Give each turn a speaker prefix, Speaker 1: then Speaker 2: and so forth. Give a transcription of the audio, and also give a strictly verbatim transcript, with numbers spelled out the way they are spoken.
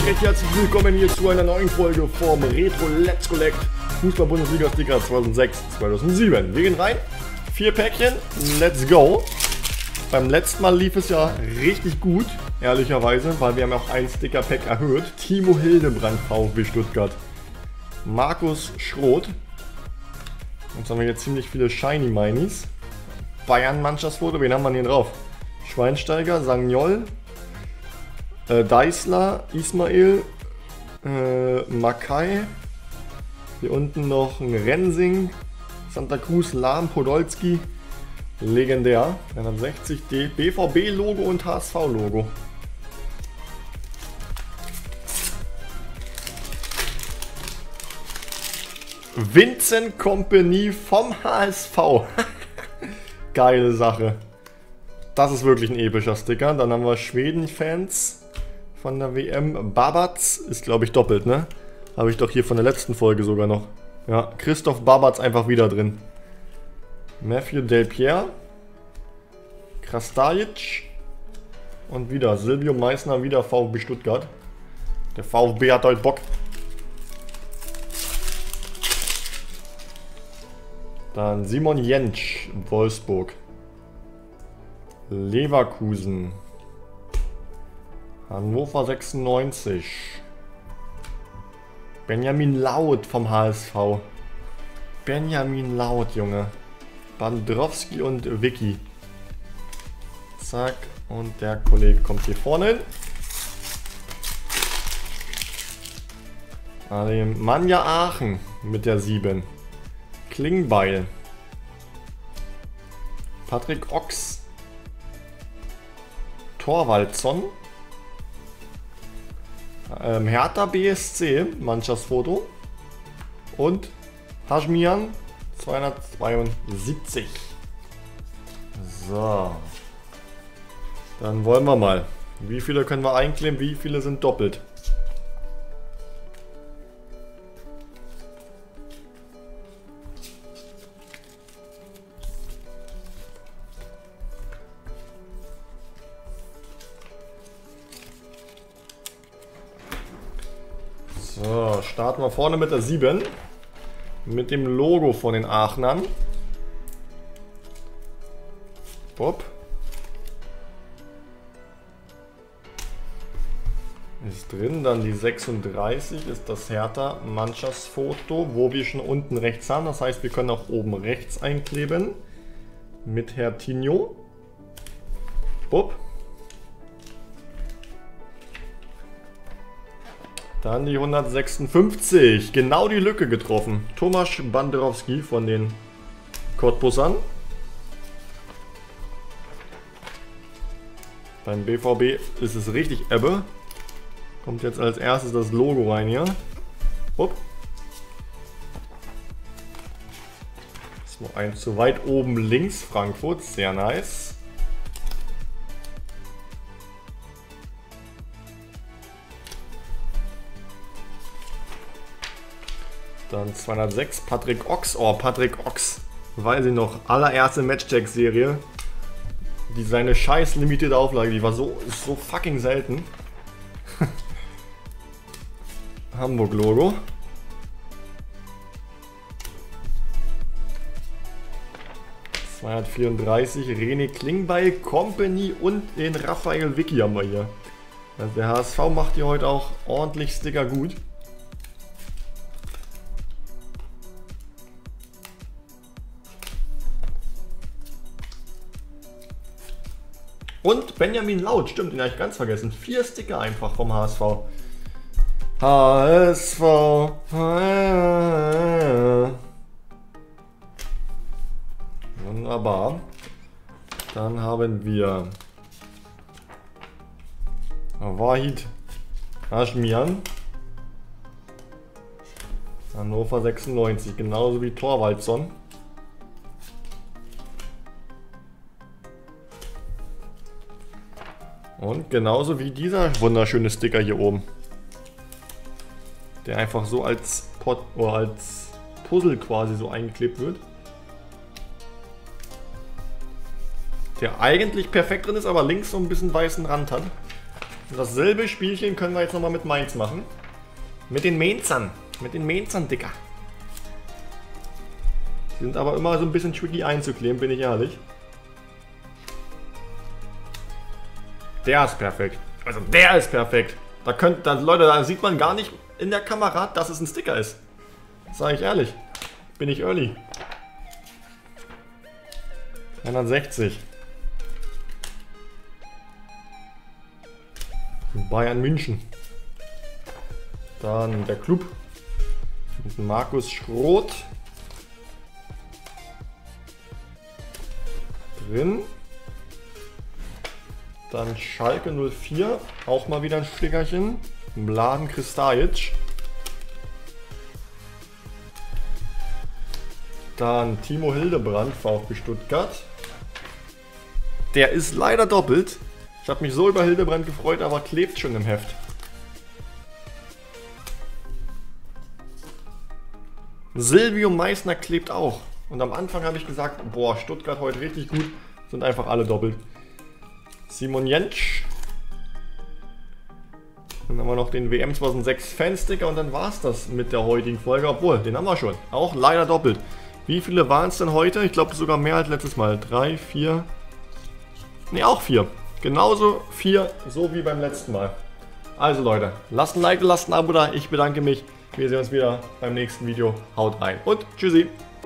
Speaker 1: recht herzlich willkommen hier zu einer neuen Folge vom Retro Let's Collect Fußball-Bundesliga-Sticker zweitausendsechs zweitausendsieben. Wir gehen rein, vier Päckchen, let's go. Beim letzten Mal lief es ja richtig gut, ehrlicherweise, weil wir haben auch ein Sticker-Pack erhöht. Timo Hildebrand, VfB Stuttgart. Markus Schroth. Jetzt haben wir hier ziemlich viele Shiny Minis. Bayern-Mannschaftsfoto, wen haben wir hier drauf? Schweinsteiger, Sagnol, äh, Deißler, Ismail, äh, Makai. Hier unten noch ein Rensing, Santa Cruz, Lahm, Podolski. Legendär. dreihundertsechzig D, B V B-Logo und H S V-Logo. Vincent Kompany vom H S V. Geile Sache. Das ist wirklich ein epischer Sticker. Dann haben wir Schweden-Fans von der W M. Babatz ist, glaube ich, doppelt, ne? Habe ich doch hier von der letzten Folge sogar noch. Ja, Christoph Babatz einfach wieder drin. Matthew Delpierre. Krastajic. Und wieder Silvio Meissner, wieder VfB Stuttgart. Der VfB hat heute Bock. Dann Simon Jentsch, Wolfsburg. Leverkusen. Hannover sechsundneunzig. Benjamin Laut vom H S V. Benjamin Laut, Junge. Bandrowski und Vicky. Zack. Und der Kollege kommt hier vorne hin. Alemannia Aachen mit der sieben. Klingbeil. Patrick Ochs. Thorwaldson. Ähm, Hertha B S C, Mannschaftsfoto. Und Hashmian zweihundertzweiundsiebzig. So. Dann wollen wir mal. Wie viele können wir einkleben? Wie viele sind doppelt? So, starten wir vorne mit der sieben. Mit dem Logo von den Aachnern. Bob. Ist drin. Dann die sechsunddreißig ist das Hertha Mannschaftsfoto, wo wir schon unten rechts haben. Das heißt, wir können auch oben rechts einkleben. Mit Hertinho. Bob. Dann die hundertsechsundfünfzig. Genau die Lücke getroffen. Thomas Bandrowski von den Cottbussern. Beim B V B ist es richtig Ebbe. Kommt jetzt als erstes das Logo rein hier. Upp. Das war ein zu weit oben links Frankfurt. Sehr nice. Dann zweihundertsechs, Patrick Ochs. Oh, Patrick Ochs. Weiß ich noch. Allererste Matchcheck-Serie. Die seine scheiß limitierte Auflage, die war so, so fucking selten. Hamburg-Logo. zweihundertvierunddreißig, René Klingbeil, Kompany und den Raphael Vicky haben wir hier. Also der H S V macht hier heute auch ordentlich Sticker gut. Und Benjamin Laut, stimmt, den habe ich ganz vergessen. Vier Sticker einfach vom H S V. H S V. Wunderbar. Dann haben wir Wahid Hashmian. Hannover sechsundneunzig, genauso wie Thorwaldson. Und genauso wie dieser wunderschöne Sticker hier oben. Der einfach so als Pot oder als Puzzle quasi so eingeklebt wird. Der eigentlich perfekt drin ist, aber links so ein bisschen weißen Rand hat. Und dasselbe Spielchen können wir jetzt nochmal mit Mainz machen. Mit den Mainzern. Mit den Mainzern, Dicker. Die sind aber immer so ein bisschen tricky einzukleben, bin ich ehrlich. Der ist perfekt. Also der ist perfekt. Da könnt, da, Leute, da sieht man gar nicht in der Kamera, dass es ein Sticker ist. Sag ich ehrlich. Bin ich early. hundertsechzig. Bayern München. Dann der Club. Mit Markus Schroth. Drin. Dann Schalke null vier. Auch mal wieder ein Stickerchen. Mladen Kristajic. Dann Timo Hildebrand, VfB Stuttgart. Der ist leider doppelt. Ich habe mich so über Hildebrand gefreut, aber klebt schon im Heft. Silvio Meissner klebt auch. Und am Anfang habe ich gesagt, boah, Stuttgart heute richtig gut. Sind einfach alle doppelt. Simon Jentsch. Dann haben wir noch den W M zweitausendsechs Fansticker und dann war es das mit der heutigen Folge. Obwohl, den haben wir schon. Auch leider doppelt. Wie viele waren es denn heute? Ich glaube sogar mehr als letztes Mal. Drei, vier. Ne, auch vier. Genauso vier, so wie beim letzten Mal. Also Leute, lasst ein Like, lasst ein Abo da. Ich bedanke mich. Wir sehen uns wieder beim nächsten Video. Haut rein und tschüssi.